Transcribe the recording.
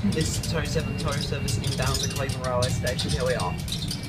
This 27 tow service inbound to Cleveland Railway Station. Here we are.